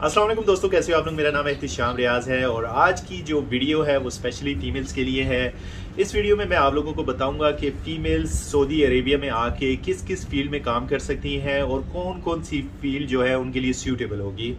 अस्सलाम वालेकुम दोस्तों, कैसे हो आप लोग। मेरा नाम एहतिशाम रियाज है और आज की जो वीडियो है वो स्पेशली फीमेल्स के लिए है। इस वीडियो में मैं आप लोगों को बताऊंगा कि फीमेल्स सऊदी अरेबिया में आके किस किस फील्ड में काम कर सकती हैं और कौन कौन सी फील्ड जो है उनके लिए सूटेबल होगी।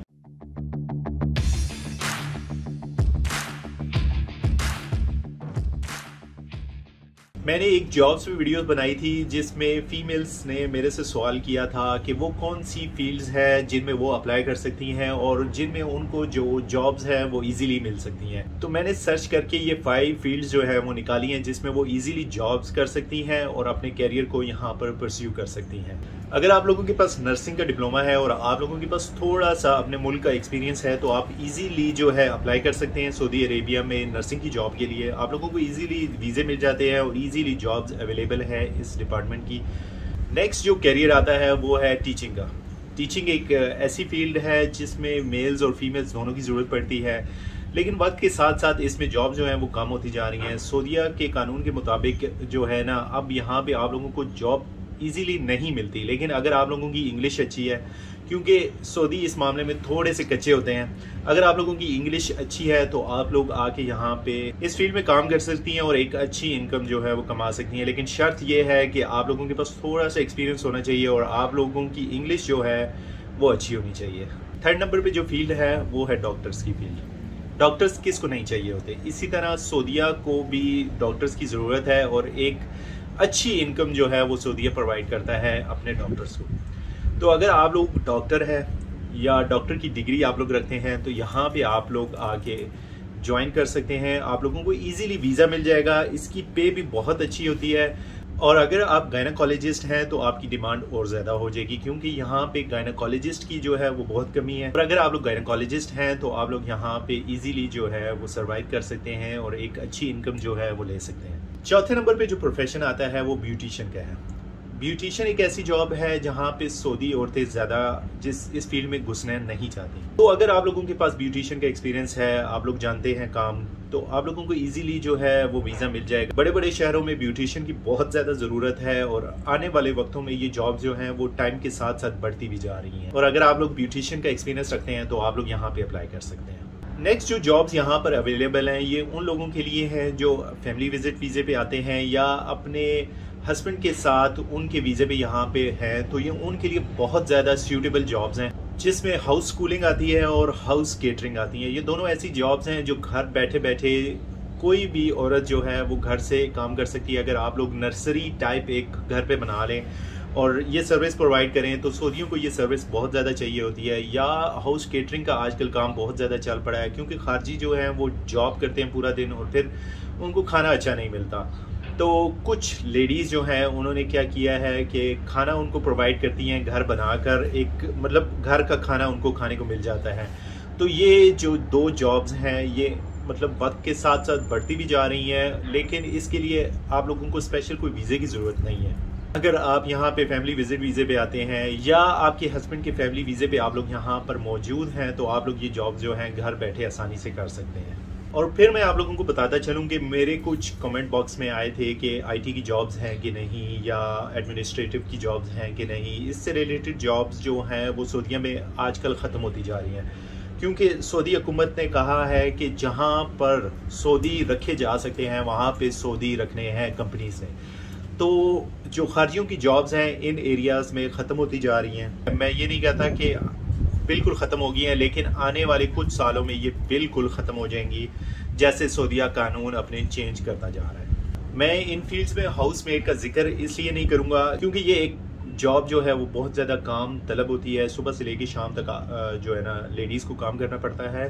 मैंने एक जॉब्स पे वीडियोस बनाई थी जिसमें फीमेल्स ने मेरे से सवाल किया था कि वो कौन सी फील्ड्स है जिनमें वो अप्लाई कर सकती हैं और जिनमें उनको जो जॉब्स हैं वो इजीली मिल सकती हैं। तो मैंने सर्च करके ये 5 फील्ड्स जो है वो निकाली हैं जिसमें वो इजीली जॉब्स कर सकती हैं और अपने कैरियर को यहाँ पर परस्यू कर सकती हैं। अगर आप लोगों के पास नर्सिंग का डिप्लोमा है और आप लोगों के पास थोड़ा सा अपने मुल्क का एक्सपीरियंस है तो आप इजीली जो है अप्लाई कर सकते हैं सऊदी अरेबिया में नर्सिंग की जॉब के लिए। आप लोगों को इजीली वीज़े मिल जाते हैं और इजीली जॉब्स अवेलेबल है इस डिपार्टमेंट की। नेक्स्ट जो कैरियर आता है वो है टीचिंग का। टीचिंग एक ऐसी फील्ड है जिसमें मेल्स और फीमेल्स दोनों की ज़रूरत पड़ती है, लेकिन वक्त के साथ साथ इसमें जॉब जो है वो कम होती जा रही हैं। सऊदीया के कानून के मुताबिक जो है ना, अब यहाँ पे आप लोगों को जॉब इजीली नहीं मिलती। लेकिन अगर आप लोगों की इंग्लिश अच्छी है, क्योंकि सऊदी इस मामले में थोड़े से कच्चे होते हैं, अगर आप लोगों की इंग्लिश अच्छी है तो आप लोग आके यहाँ पे इस फील्ड में काम कर सकती हैं और एक अच्छी इनकम जो है वो कमा सकती हैं। लेकिन शर्त ये है कि आप लोगों के पास थोड़ा सा एक्सपीरियंस होना चाहिए और आप लोगों की इंग्लिश जो है वो अच्छी होनी चाहिए। 3rd नंबर पे जो फील्ड है वो है डॉक्टर्स की फील्ड। डॉक्टर्स किसको नहीं चाहिए होते, इसी तरह सऊदीया को भी डॉक्टर्स की ज़रूरत है और एक अच्छी इनकम जो है वो सऊदीया प्रोवाइड करता है अपने डॉक्टर्स को। तो अगर आप लोग डॉक्टर हैं या डॉक्टर की डिग्री आप लोग रखते हैं तो यहाँ पे आप लोग आके ज्वाइन कर सकते हैं। आप लोगों को इजीली वीज़ा मिल जाएगा, इसकी पे भी बहुत अच्छी होती है। और अगर आप गायनाकोलॉजिस्ट हैं तो आपकी डिमांड और ज़्यादा हो जाएगी, क्योंकि यहाँ पे गायनाकोलॉजिस्ट की जो है वो बहुत कमी है। और अगर आप लोग गायनाकोलॉजिस्ट हैं तो आप लोग यहाँ पे इजीली जो है वो सर्वाइव कर सकते हैं और एक अच्छी इनकम जो है वो ले सकते हैं। 4थे नंबर पे जो प्रोफेशन आता है वो ब्यूटिशियन का है। ब्यूटिशियन एक ऐसी जॉब है जहाँ पे सऊदी औरतें ज़्यादा इस फील्ड में घुसना नहीं चाहती। तो अगर आप लोगों के पास ब्यूटिशियन का एक्सपीरियंस है, आप लोग जानते हैं काम, तो आप लोगों को इजीली जो है वो वीज़ा मिल जाएगा। बड़े बड़े शहरों में ब्यूटिशियन की बहुत ज़्यादा ज़रूरत है और आने वाले वक्तों में ये जॉब जो हैं वो टाइम के साथ साथ बढ़ती भी जा रही हैं। और अगर आप लोग ब्यूटिशियन का एक्सपीरियंस रखते हैं तो आप लोग यहाँ पे अप्लाई कर सकते हैं। नेक्स्ट जो जॉब्स यहाँ पर अवेलेबल हैं ये उन लोगों के लिए हैं जो फैमिली विजिट वीज़े पे आते हैं या अपने हस्बैंड के साथ उनके वीज़े पे यहाँ पे हैं, तो ये उनके लिए बहुत ज़्यादा सूटेबल जॉब्स हैं जिसमें हाउस स्कूलिंग आती है और हाउस केटरिंग आती है। ये दोनों ऐसी जॉब्स हैं जो घर बैठे बैठे कोई भी औरत जो है वो घर से काम कर सकती है। अगर आप लोग नर्सरी टाइप एक घर पे बना लें और ये सर्विस प्रोवाइड करें तो सऊदियों को ये सर्विस बहुत ज़्यादा चाहिए होती है। या हाउस केटरिंग का आजकल काम बहुत ज़्यादा चल पड़ा है, क्योंकि खारजी जो है वो जॉब करते हैं पूरा दिन और फिर उनको खाना अच्छा नहीं मिलता। तो कुछ लेडीज़ जो हैं उन्होंने क्या किया है कि खाना उनको प्रोवाइड करती हैं घर बनाकर, एक मतलब घर का खाना उनको खाने को मिल जाता है। तो ये जो 2 जॉब्स हैं ये मतलब वक्त के साथ साथ बढ़ती भी जा रही हैं, लेकिन इसके लिए आप लोगों को स्पेशल कोई वीज़े की ज़रूरत नहीं है। अगर आप यहाँ पे फैमिली विजिट वीज़े पे आते हैं या आपके हस्बैंड के फैमिली वीज़े पे आप लोग यहाँ पर मौजूद हैं तो आप लोग ये जॉब जो हैं घर बैठे आसानी से कर सकते हैं। और फिर मैं आप लोगों को बताता चलूँ कि मेरे कुछ कमेंट बॉक्स में आए थे कि आईटी की जॉब्स हैं कि नहीं या एडमिनिस्ट्रेटिव की जॉब्स हैं कि नहीं। इससे रिलेटेड जॉब्स जो हैं वो सऊदीया में आजकल ख़त्म होती जा रही हैं, क्योंकि सऊदी हुकूमत ने कहा है कि जहाँ पर सऊदी रखे जा सकते हैं वहाँ पे सऊदी रखने हैं कंपनी से। तो जो खारजियों की जॉब्स हैं इन एरियाज़ में ख़त्म होती जा रही हैं। मैं ये नहीं कहता कि बिल्कुल ख़त्म हो गई हैं, लेकिन आने वाले कुछ सालों में ये बिल्कुल ख़त्म हो जाएंगी जैसे सऊदीया कानून अपने चेंज करता जा रहा है। मैं इन फील्ड्स में हाउसमेड का जिक्र इसलिए नहीं करूँगा क्योंकि ये एक जॉब जो है वो बहुत ज़्यादा काम तलब होती है। सुबह से लेकर शाम तक जो है ना लेडीज़ को काम करना पड़ता है।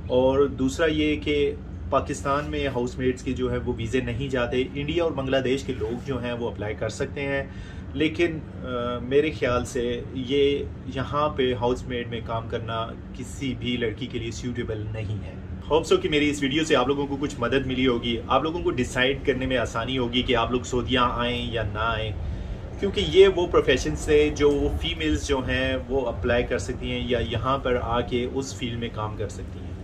और दूसरा ये कि पाकिस्तान में हाउसमेड्स के जो है वो वीज़े नहीं जाते। इंडिया और बांग्लादेश के लोग जो हैं वो अप्लाई कर सकते हैं, लेकिन मेरे ख्याल से ये यहाँ पे हाउसमेड में काम करना किसी भी लड़की के लिए सूटेबल नहीं है। होप सो कि मेरी इस वीडियो से आप लोगों को कुछ मदद मिली होगी, आप लोगों को डिसाइड करने में आसानी होगी कि आप लोग सऊदीया आएँ या ना आएँ, क्योंकि ये वो प्रोफेशन से जो फीमेल्स जो हैं वो अप्लाई कर सकती हैं या यहाँ पर आके उस फील्ड में काम कर सकती हैं।